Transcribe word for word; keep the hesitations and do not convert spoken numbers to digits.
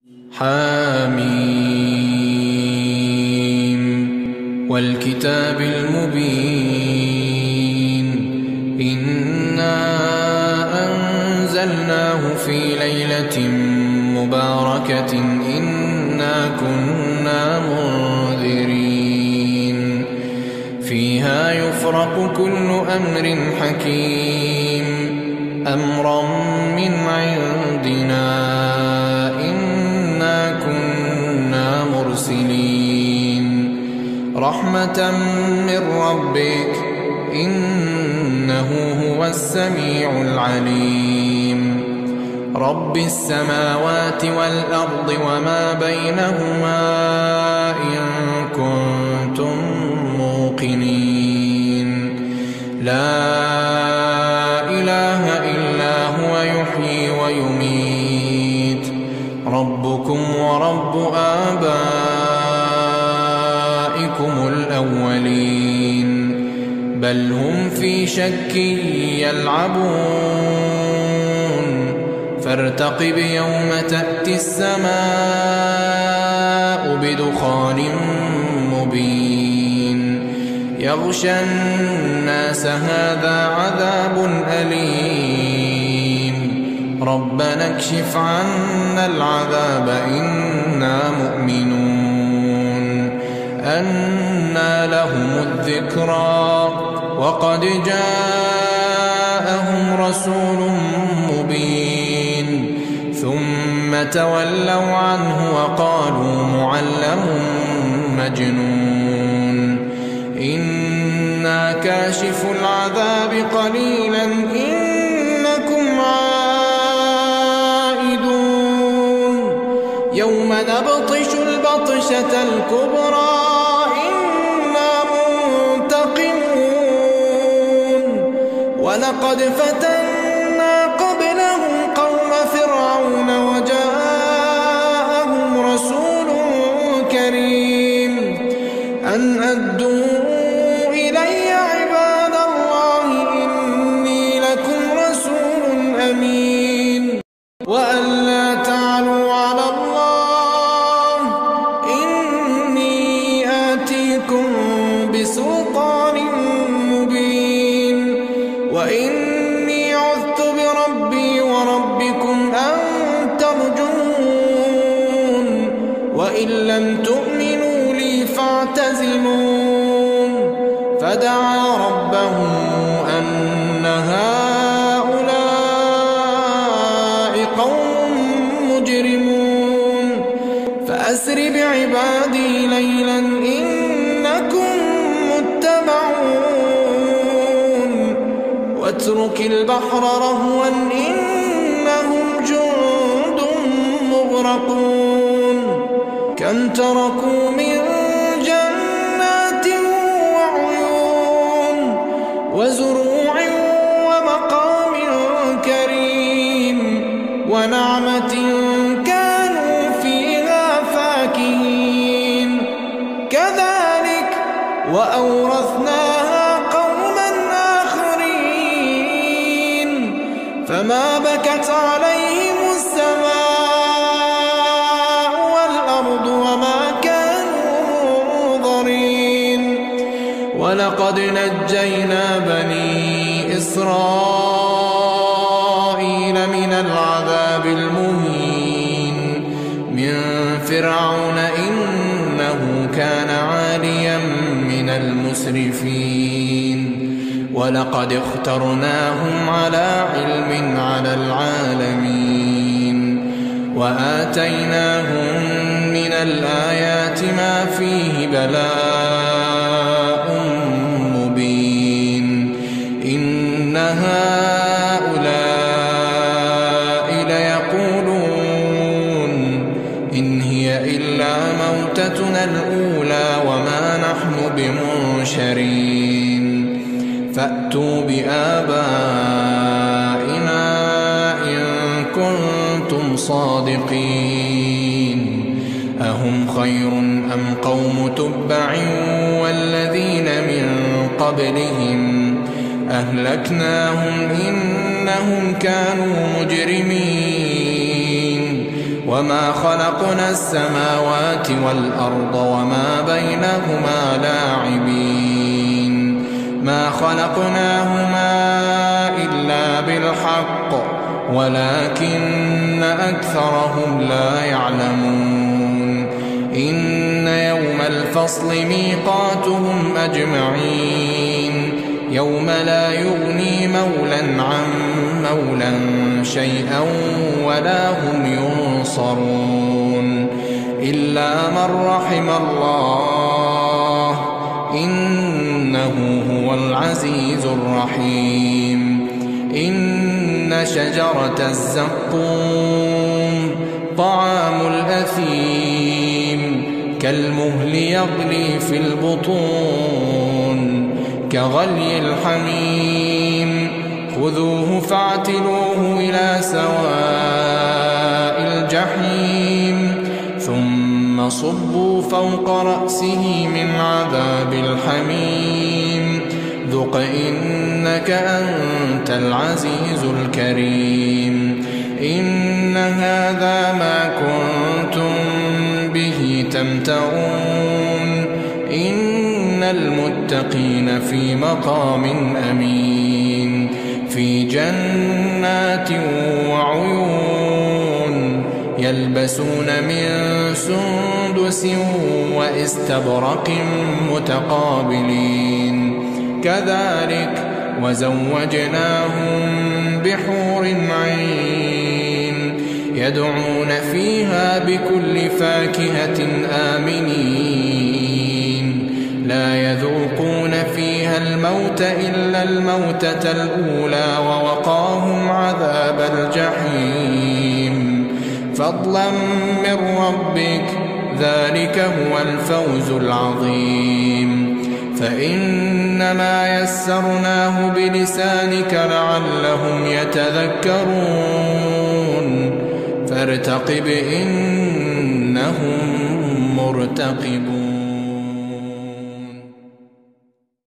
حاميم والكتاب المبين إنا أنزلناه في ليلة مباركة إنا كنا منذرين فيها يفرق كل أمر حكيم أمرا من عندنا إنا كنا مرسلين رحمة من ربك إنه هو السميع العليم رب السماوات والأرض وما بينهما إن كنتم موقنين لا إله إلا هو يحيي ويميت ربكم ورب آبائكم الأولين بل هم في شك يلعبون فارتقب يوم تأتي السماء بدخان مبين يغشى الناس هذا عذاب أليم ربنا اكشف عنا العذاب إنا مؤمنون أنى لهم الذكرى وقد جاءهم رسول مبين ثم تولوا عنه وقالوا معلم مجنون إنا كاشف العذاب قليلا إنكم عائدون يوم نبطش البطشة الكبرى إنا منتقمون ولقد فتنا قبلهم قوم فرعون وجاءهم رسول كريم أن أدوا إلي عباد الله إني لكم رسول أمين وأن لا تعلوا على الله إني آتيكم بسلطان مبين وإني عذت بربي وربكم أن ترجمون وإن لم تؤمنوا لي فاعتزلون فدعا ربه أن هؤلاء قوم مجرمون فأسر بعبادي ليلا إنكم متبعون واترك البحر رهوا إنهم جند مغرقون كم تركوا من جنات وعيون وزروع ومقام كريم ونعمة كانوا فيها فاكهين كذلك وأورثناها قوما آخرين فما بكت عليهم السماء والأرض وما كانوا منظرين ولقد نجينا بني إسرائيل من العذاب المهين من فرعون إنه كان عاليا من المسرفين ولقد اخترناهم على علم على العالمين وآتيناهم من الآيات ما فيه بلاء مبين إن هؤلاء ليقولون إن هي إلا موتتنا الأولى وما نحن بمنشرين فأتوا بآبائنا إن كنتم صادقين أهم خير أم قوم تبع والذين من قبلهم أهلكناهم إنهم كانوا مجرمين وما خلقنا السماوات والأرض وما بينهما لاعبين ما خلقناهما إلا بالحق ولكن أكثرهم لا يعلمون إن يوم الفصل ميقاتهم أجمعين يوم لا يغني مولا عن مولا شيئا ولا هم ينصرون إلا من رحم الله إنه هو العزيز الرحيم إن شجرة الزقوم طعام الأثيم كالمهل يغلي في البطون كغلي الحميم خذوه فاعتلوه إلى سواء الجحيم ثم صبوا فوق رأسه من عذاب الحميم ذق إنك أنت العزيز الكريم إن هذا ما كنتم به تمترون إن المتقين في مقام أمين في جنات وعيون يلبسون من سندس واستبرق متقابلين كذلك وزوجناهم بحور عين يدعون فيها بكل فاكهة آمنين لا يذوقون فيها الموت إلا الموتة الأولى ووقاهم عذاب الجحيم فضلا من ربك ذلك هو الفوز العظيم فإنما يسرناه بلسانك لعلهم يتذكرون فارتقب إنهم مرتقبون.